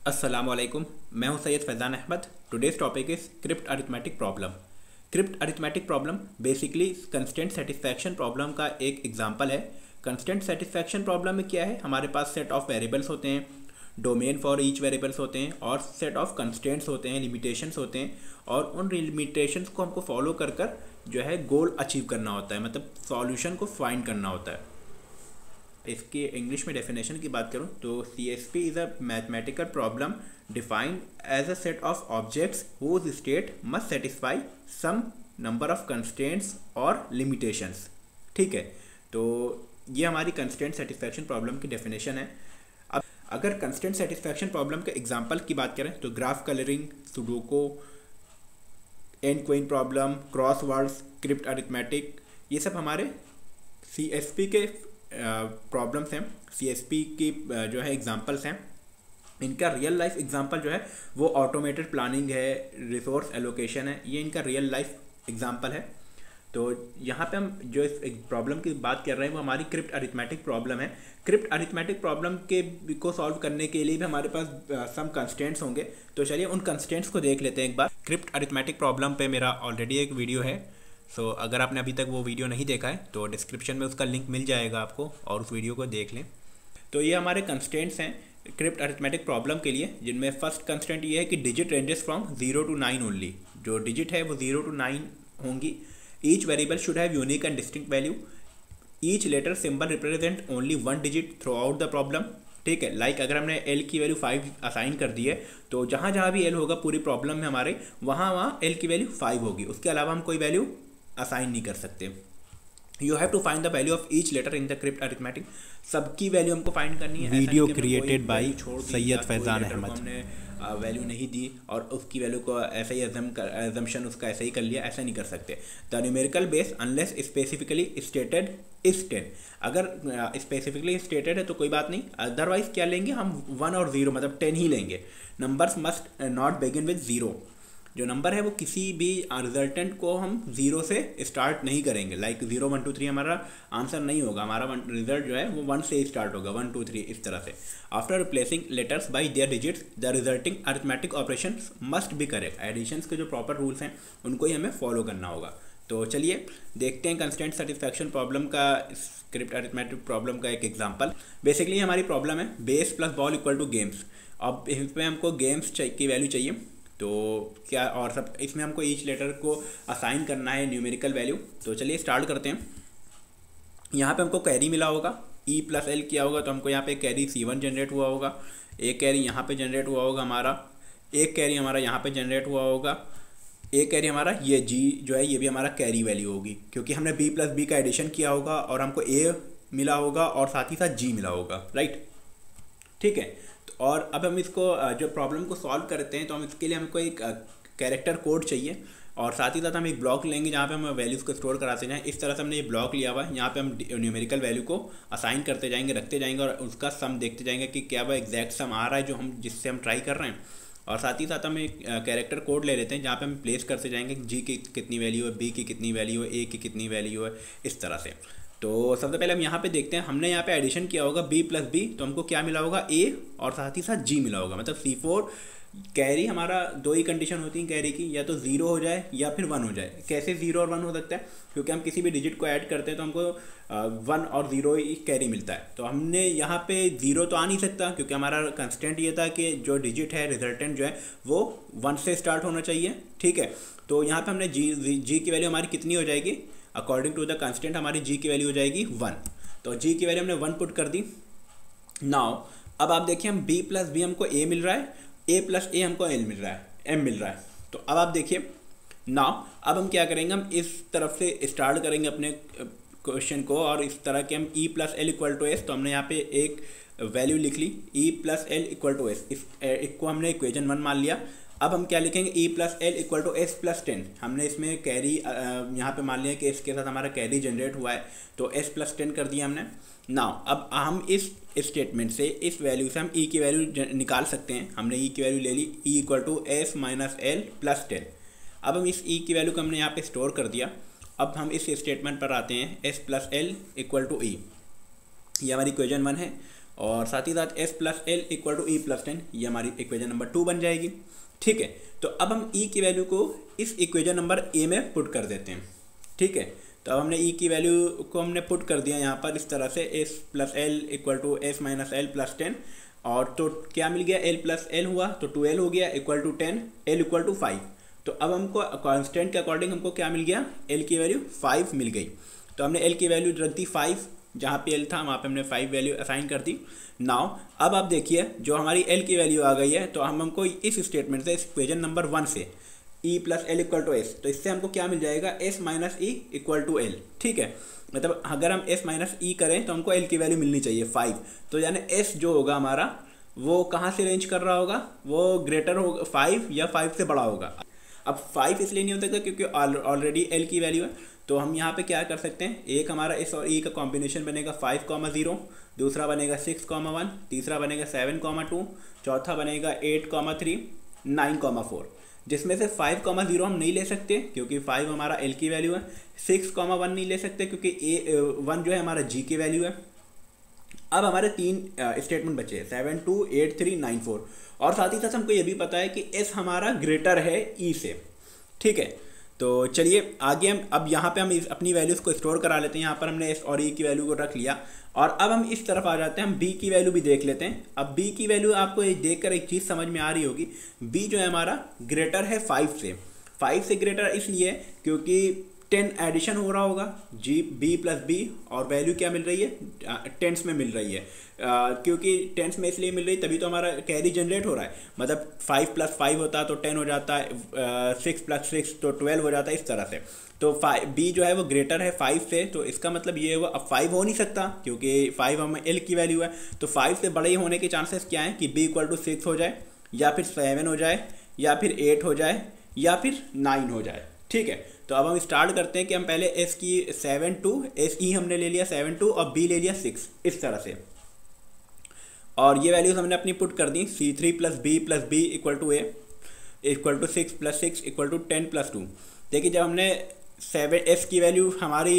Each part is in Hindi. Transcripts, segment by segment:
अस्सलामुअलैकुम। मैं हूं Syed Faizan Ahmad. Today's topic is crypt arithmetic problem. Crypt arithmetic problem basically constant satisfaction problem का एक एग्जांपल है। कंस्टेंट सेटिस्फैक्शन प्रॉब्लम में क्या है, हमारे पास सेट ऑफ वेरिएबल्स होते हैं, डोमेन फॉर ईच वेरिएबल्स होते हैं और सेट ऑफ कंस्टेंट्स होते हैं, लिमिटेशंस होते हैं और उन लिमिटेशंस को हमको फॉलो कर कर जो है गोल अचीव करना होता है, मतलब सॉल्यूशन को फाइंड करना होता है। इसकी इंग्लिश में डेफिनेशन की बात करूँ तो CSP is a mathematical problem defined as a set of objects whose state must satisfy some number of constraints और लिमिटेशंस। ठीक है, तो ये हमारी कंस्ट्रेंट सेटिस्फैक्शन प्रॉब्लम की डेफिनेशन है। अब अगर कंस्ट्रेंट सेटिस्फैक्शन प्रॉब्लम के एग्जांपल की बात करें तो graph colouring, sudoku, and queen problem, crosswords, cryptarithmetic, ये सब हमारे CSP के प्रॉब्लम्स हैं, CSP की जो है एग्जांपल्स हैं। इनका रियल लाइफ एग्जांपल जो है वो ऑटोमेटेड प्लानिंग है, रिसोर्स एलोकेशन है, ये इनका रियल लाइफ एग्जांपल है। तो यहाँ पे हम जो इस प्रॉब्लम की बात कर रहे हैं वो हमारी क्रिप्ट अरिथमेटिक प्रॉब्लम है। क्रिप्ट अरिथमेटिक प्रॉब्लम को सॉल्व करने के लिए भी हमारे पास सम कंस्टेंट्स होंगे। तो चलिए उन कंस्टेंट्स को देख लेते हैं एक बार। क्रिप्ट अरिथमेटिक प्रॉब्लम पे मेरा ऑलरेडी एक वीडियो है, सो अगर आपने अभी तक वो वीडियो नहीं देखा है तो डिस्क्रिप्शन में उसका लिंक मिल जाएगा आपको, और उस वीडियो को देख लें। तो ये हमारे कंस्टेंट्स हैं क्रिप्ट अरिथमेटिक प्रॉब्लम के लिए, जिनमें फर्स्ट कंस्टेंट ये है कि digit ranges from 0 to 9 only. जो डिजिट है वो 0 to 9 होंगी। Each variable should have unique and distinct value. Each letter symbol represent only one digit throughout the problem. ठीक है, लाइक अगर हमने L की वैल्यू 5 असाइन कर दी है तो जहाँ जहाँ भी L होगा पूरी प्रॉब्लम में हमारे वहाँ L की वैल्यू 5 होगी, उसके अलावा हम कोई वैल्यू असाइन नहीं कर सकते। You have to find the value of each letter in the cryptarithmetic. सबकी वैल्यू हमको फाइंड करनी है। Video created by Syed Faizan Ahmad. हमने वैल्यू नहीं दी और उसकी वैल्यू को ऐसे ही एजम्पशन उसका ऐसे ही कर लिया, ऐसा नहीं कर सकते। The numerical base unless specifically stated is 10। अगर स्पेसिफिकली स्टेटेड है तो कोई बात नहीं, अदरवाइज क्या लेंगे हम 1 और 0 मतलब 10 ही लेंगे। Numbers must not begin with 0। जो नंबर है वो किसी भी रिजल्टेंट को हम 0 से स्टार्ट नहीं करेंगे, लाइक 0 1 2 3 हमारा आंसर नहीं होगा, हमारा रिजल्ट जो है वो 1 से स्टार्ट होगा, 1 2 3 इस तरह से। After replacing letters by their digits the resulting arithmetic operations must be correct. Additions के जो प्रॉपर रूल्स हैं उनको ही हमें फॉलो करना होगा। तो चलिए देखते हैं कंस्टेंट सेटिस्फैक्शन प्रॉब्लम का, स्क्रिप्ट अरिथमेटिक प्रॉब्लम का एक एग्जांपल। बेसिकली हमारी प्रॉब्लम है base plus ball equal to games. अब इसमें हमको गेम्स की वैल्यू चाहिए, तो क्या और सब इसमें हमको ईच लेटर को असाइन करना है न्यूमेरिकल वैल्यू। तो चलिए स्टार्ट करते हैं। यहाँ पे हमको कैरी मिला होगा, E + L किया होगा तो हमको यहाँ पे कैरी C1 जनरेट हुआ होगा, एक कैरी यहाँ पे जनरेट हुआ होगा हमारा, एक कैरी हमारा यहाँ पे जनरेट हुआ होगा, एक कैरी हमारा ये G जो है ये भी हमारा कैरी वैल्यू होगी, क्योंकि हमने B + B का एडिशन किया होगा और हमको A मिला होगा और साथ ही साथ G मिला होगा, राइट। ठीक है, और अब हम इसको जो प्रॉब्लम को सॉल्व करते हैं तो हम इसके लिए हमको एक कैरेक्टर कोड चाहिए और साथ ही साथ हम एक ब्लॉक लेंगे जहाँ पे हम वैल्यूज़ को स्टोर कराते जाएँ। इस तरह से हमने ये ब्लॉक लिया हुआ है, यहाँ पे हम न्यूमेरिकल वैल्यू को असाइन करते जाएंगे, रखते जाएंगे और उसका सम देखते जाएंगे कि क्या वह एग्जैक्ट सम आ रहा है जो हम जिससे हम ट्राई कर रहे हैं। और साथ ही साथ हम एक कैरेक्टर कोड ले लेते हैं जहाँ पे हम प्लेस करते जाएंगे G की कितनी वैल्यू है, B की कितनी वैल्यू है, A की कितनी वैल्यू है, इस तरह से। तो सबसे पहले हम यहाँ पे देखते हैं, हमने यहाँ पे एडिशन किया होगा B + B तो हमको क्या मिला होगा A और साथ ही साथ G मिला होगा, मतलब C4 कैरी। हमारा दो ही कंडीशन होती है कैरी की, या तो 0 हो जाए या फिर 1 हो जाए। कैसे 0 और 1 हो सकता है, क्योंकि हम किसी भी डिजिट को ऐड करते हैं तो हमको 1 और 0 ही कैरी मिलता है। तो हमने यहाँ पे 0 तो आ नहीं सकता, क्योंकि हमारा कंस्टेंट ये था कि जो डिजिट है रिजल्टेंट जो है वो 1 से स्टार्ट होना चाहिए। ठीक है, तो यहाँ पे हमने G की वैल्यू हमारी कितनी हो जाएगी, अकॉर्डिंग टू द कंस्टेंट हमारी G की वैल्यू हो जाएगी 1। तो G की वैल्यू हमने 1 पुट कर दी। नाउ अब आप देखिए हम B + B हमको A मिल रहा है, A + A हमको L मिल रहा है, M मिल रहा है। तो अब आप देखिए नाउ अब हम क्या करेंगे, हम इस तरफ से स्टार्ट करेंगे अपने क्वेश्चन को और इस तरह के हम E + L = S। तो हमने यहाँ पे एक वैल्यू लिख ली E + L = S, इस को हमने इक्वेशन 1 मान लिया। अब हम क्या लिखेंगे E + L = S + 10। हमने इसमें कैरी यहाँ पे मान लिया कि इसके साथ हमारा कैरी जनरेट हुआ है तो S + 10 कर दिया हमने। नाउ अब हम इस स्टेटमेंट से इस वैल्यू से हम E की वैल्यू निकाल सकते हैं। हमने E की वैल्यू ले ली, E = S - L + 10। अब हम इस E की वैल्यू को हमने यहाँ पे स्टोर कर दिया। अब हम इस स्टेटमेंट पर आते हैं S + L = E, ये हमारी इक्वेशन 1 है। और साथ ही साथ S plus L equal to E plus 10, ये हमारी इक्वेशन नंबर 2 बन जाएगी। ठीक है, तो अब हम ई की वैल्यू को इस इक्वेशन नंबर ए में पुट कर देते हैं। ठीक है, तो अब हमने ई की वैल्यू को हमने पुट कर दिया यहाँ पर इस तरह से, S plus L equal to S minus L plus 10, और तो क्या मिल गया, एल प्लस एल हुआ तो 2l हो गया equal to 10, L equal to 5। तो अब हमको कांस्टेंट के अकॉर्डिंग हमको क्या मिल गया, एल की वैल्यू 5 मिल गई। तो हमने एल की वैल्यू रख दी 5, जहाँ पे एल था वहाँ पे हमने 5 वैल्यू असाइन कर दी। नाउ अब आप देखिए जो हमारी एल की वैल्यू आ गई है, तो हमको इस स्टेटमेंट से, इस इक्वेशन नंबर 1 से E plus L equal to S, तो इससे हमको क्या मिल जाएगा, S minus E equal to L. ठीक है, मतलब अगर हम एस माइनस ई करें तो हमको एल की वैल्यू मिलनी चाहिए 5। तो यानी एस जो होगा हमारा वो कहाँ से रेंज कर रहा होगा, वो ग्रेटर होगा 5 या 5 से बड़ा होगा। अब 5 इसलिए नहीं हो सकता क्योंकि ऑलरेडी एल की वैल्यू है। तो हम यहाँ पे क्या कर सकते हैं, एक हमारा एस और ई का कॉम्बिनेशन बनेगा 5,0, दूसरा बनेगा 6,1, तीसरा बनेगा 7,2, चौथा बनेगा 8,3, 9,4, जिसमें से 5,0 हम नहीं ले सकते क्योंकि 5 हमारा एल की वैल्यू है, 6,1 नहीं ले सकते क्योंकि 1 जो है हमारा जी की वैल्यू है। अब हमारे 3 स्टेटमेंट बचे हैं, 7, 2, 8, 3, 9, 4, और साथ ही साथ हमको ये भी पता है कि एस हमारा ग्रेटर है ई से। ठीक है, तो चलिए आगे हम अब यहाँ पे हम अपनी वैल्यूज़ को स्टोर करा लेते हैं। यहाँ पर हमने एस और ई की वैल्यू को रख लिया, और अब हम इस तरफ आ जाते हैं, हम बी की वैल्यू भी देख लेते हैं। अब बी की वैल्यू आपको देख कर एक चीज़ समझ में आ रही होगी, बी जो है हमारा ग्रेटर है 5 से। 5 से ग्रेटर इसलिए क्योंकि 10 एडिशन हो रहा होगा, जी बी प्लस बी, और वैल्यू क्या मिल रही है, टेंस में मिल रही है। क्योंकि टेंस में इसलिए मिल रही तभी तो हमारा कैरी जनरेट हो रहा है। मतलब 5 + 5 होता तो 10 हो जाता है, 6 + 6 तो 12 हो जाता है, इस तरह से। तो बी जो है वो ग्रेटर है 5 से, तो इसका मतलब ये हुआ अब 5 हो नहीं सकता क्योंकि 5 हमें एल की वैल्यू है। तो 5 से बड़े होने के चांसेस क्या हैं कि बी इक्वल टू 6 हो जाए, या फिर 7 हो जाए, या फिर 8 हो जाए, या फिर 9 हो जाए। ठीक है, तो अब हम स्टार्ट करते हैं कि हम पहले एस की 7, 2, एस ई हमने ले लिया 7, 2, और बी ले लिया 6, इस तरह से। और ये वैल्यूज हमने अपनी पुट कर दी, C3 + B equal to A equal to 6 + 6 equal to 10 + 2। देखिए जब हमने 7 एस की वैल्यू हमारी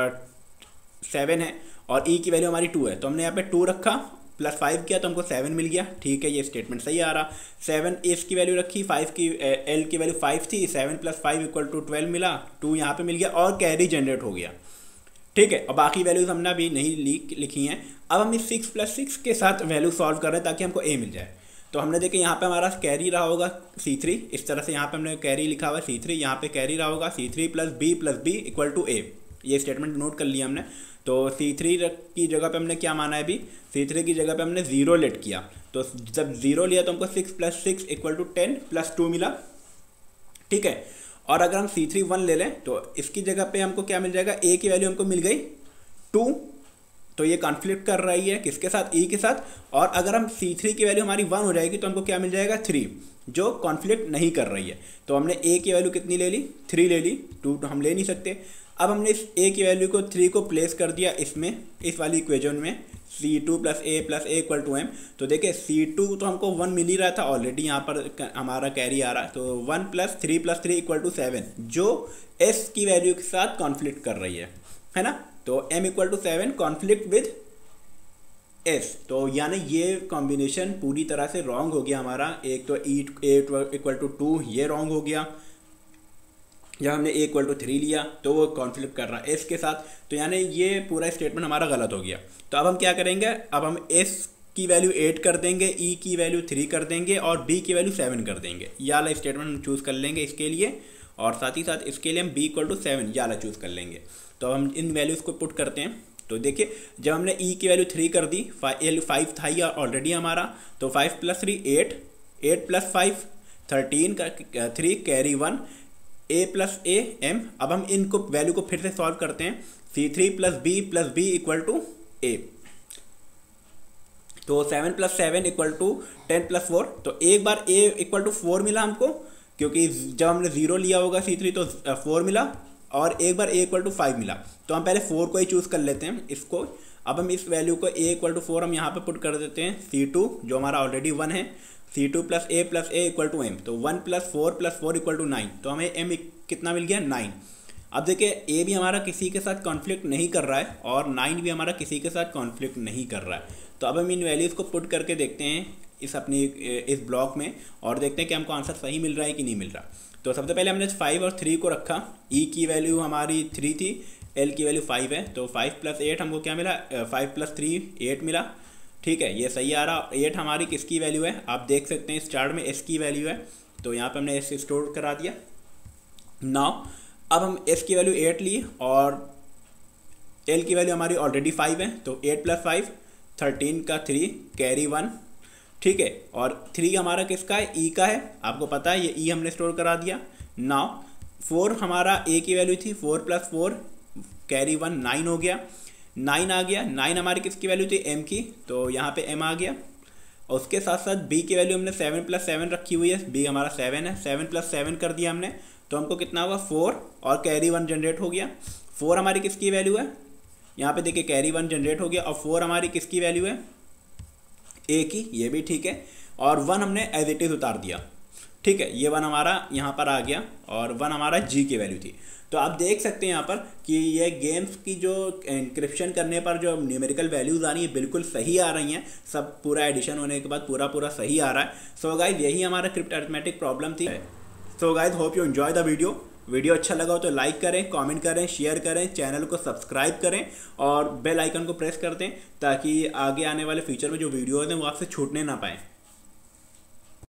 7 है और ई की वैल्यू हमारी 2 है, तो हमने यहाँ पे 2 रखा प्लस 5 किया तो हमको 7 मिल गया। ठीक है, ये स्टेटमेंट सही आ रहा। 7 एस की वैल्यू रखी, 5 की एल की वैल्यू 5 थी, 7 + 5 इक्वल टू 12 मिला, 2 यहाँ पे मिल गया और कैरी जनरेट हो गया। ठीक है, और बाकी वैल्यूज हमने अभी नहीं लिखी हैं। अब हम इस 6 + 6 के साथ वैल्यू सॉल्व कर रहे हैं ताकि हमको ए मिल जाए। तो हमने देखे यहाँ पे हमारा कैरी रहा होगा C3, इस तरह से यहाँ पे हमने कैरी लिखा हुआ है C3, यहाँ पे कैरी रहा होगा C3 + B इक्वल टू ए। ये स्टेटमेंट नोट कर लिया हमने। तो C3 की जगह पे हमने क्या माना है, अभी C3 की जगह पे हमने 0 लेट किया। तो जब 0 लिया तो हमको 6 + 6 इक्वल टू 10 + 2 मिला। ठीक है, और अगर हम C3 1 ले लें तो इसकी जगह पे हमको क्या मिल जाएगा, ए की वैल्यू हमको मिल गई 2। तो ये कॉन्फ्लिक्ट कर रही है किसके साथ, ई के साथ। और अगर हम C3 की वैल्यू हमारी 1 हो जाएगी तो हमको क्या मिल जाएगा 3, जो कॉन्फ्लिक्ट नहीं कर रही है। तो हमने ए की वैल्यू कितनी ले ली, 3 ले ली, 2 तो हम ले नहीं सकते। अब हमने इस ए की वैल्यू को 3 को प्लेस कर दिया इसमें, इस वाली इक्वेशन में, C2 + A equal to M। तो देखिए C2 तो हमको 1 मिल ही रहा था ऑलरेडी, यहाँ पर हमारा कैरी आ रहा है। तो 1 + 3 इक्वल टू 7, जो S की वैल्यू के साथ कॉन्फ्लिक्ट कर रही है ना। तो M equal to 7 conflict with S। तो यानी ये कॉम्बिनेशन पूरी तरह से रॉन्ग हो गया हमारा। एक तो A इक्वल टू 2 ये रॉन्ग हो गया, जब हमने A इक्वल टू 3 लिया तो वो कॉन्फ्लिक्ट कर रहा है S के साथ। तो यानी ये पूरा स्टेटमेंट हमारा गलत हो गया। तो अब हम क्या करेंगे, अब हम S की वैल्यू 8 कर देंगे, E की वैल्यू 3 कर देंगे और B की वैल्यू 7 कर देंगे। ये वाला स्टेटमेंट हम चूज़ कर लेंगे इसके लिए, और साथ ही साथ इसके लिए हम B इक्वल टू 7 ये वाला चूज़ कर लेंगे। तो हम इन वैल्यूज़ को पुट करते हैं। तो देखिए जब हमने E की वैल्यू 3 कर दी, 5 था ही ऑलरेडी हमारा, तो 5 + 3 8, 8 + 5 13 का 3 कैरी 1, A + A M। अब हम इनको वैल्यू को फिर से सॉल्व करते हैं, C3 + B equal to A। तो 7 + 7 इक्वल टू 10 + 4। तो एक बार A इक्वल टू 4 मिला हमको, क्योंकि जब हमने 0 लिया होगा C3 तो 4 मिला, और एक बार A इक्वल टू 5 मिला। तो हम पहले 4 को ही चूज़ कर लेते हैं इसको। अब हम इस वैल्यू को A इक्वल टू 4 हम यहाँ पे पुट कर देते हैं, C2 जो हमारा ऑलरेडी 1 है, C2 + A equal to M। तो 1 + 4 + 4 इक्वल टू 9। तो हमें M कितना मिल गया, 9। अब देखिए A भी हमारा किसी के साथ कॉन्फ्लिक्ट नहीं कर रहा है और 9 भी हमारा किसी के साथ कॉन्फ्लिक्ट नहीं कर रहा है। तो अब हम इन वैल्यूज़ को पुट करके देखते हैं इस ब्लॉक में और देखते हैं कि हमको आंसर सही मिल रहा है कि नहीं मिल रहा। तो सबसे पहले हमने 5 और 3 को रखा। ई की वैल्यू हमारी 3 थी, एल की वैल्यू 5 है, तो 5 + 8 हमको क्या मिला, 5 + 3 8 मिला। ठीक है, ये सही आ रहा। 8 हमारी किसकी वैल्यू है, आप देख सकते हैं इस चार्ट में एस की वैल्यू है, तो यहाँ पे हमने एस स्टोर करा दिया। नाउ अब हम एस की वैल्यू 8 लिए और एल की वैल्यू हमारी ऑलरेडी 5 है, तो 8 + 5 13 का 3 कैरी 1। ठीक है, और 3 हमारा किसका है, ई का है, आपको पता है ये ई हमने स्टोर करा दिया। नाउ 4 हमारा ए की वैल्यू थी, 4 + 4 कैरी 1 9 हो गया, 9 आ गया। 9 हमारी किसकी वैल्यू थी, एम की, तो यहाँ पे एम आ गया। और उसके साथ साथ बी की वैल्यू हमने 7 + 7 रखी हुई है, बी हमारा 7 है, 7 + 7 कर दिया हमने, तो हमको कितना हुआ 4 और कैरी 1 जनरेट हो गया। 4 हमारी किसकी वैल्यू है, यहाँ पे देखिए कैरी 1 जनरेट हो गया, और 4 हमारी किसकी वैल्यू है, ए की, ये भी ठीक है। और 1 हमने एज इट इज़ उतार दिया। ठीक है, ये 1 हमारा यहाँ पर आ गया और 1 हमारा जी की वैल्यू थी। तो आप देख सकते हैं यहाँ पर कि ये गेम्स की जो इंक्रिप्शन करने पर जो न्यूमेरिकल वैल्यूज़ आ रही है बिल्कुल सही आ रही हैं, सब पूरा एडिशन होने के बाद पूरा सही आ रहा है। सो गाइज यही हमारा क्रिप्ट अरिथमेटिक प्रॉब्लम थी। So guys hope you enjoy the video अच्छा लगा हो तो लाइक करें, कमेंट करें, शेयर करें, चैनल को सब्सक्राइब करें और बेल आइकन को प्रेस कर दें ताकि आगे आने वाले फ्यूचर में जो वीडियोज़ हैं वो आपसे छूटने ना पाएँ।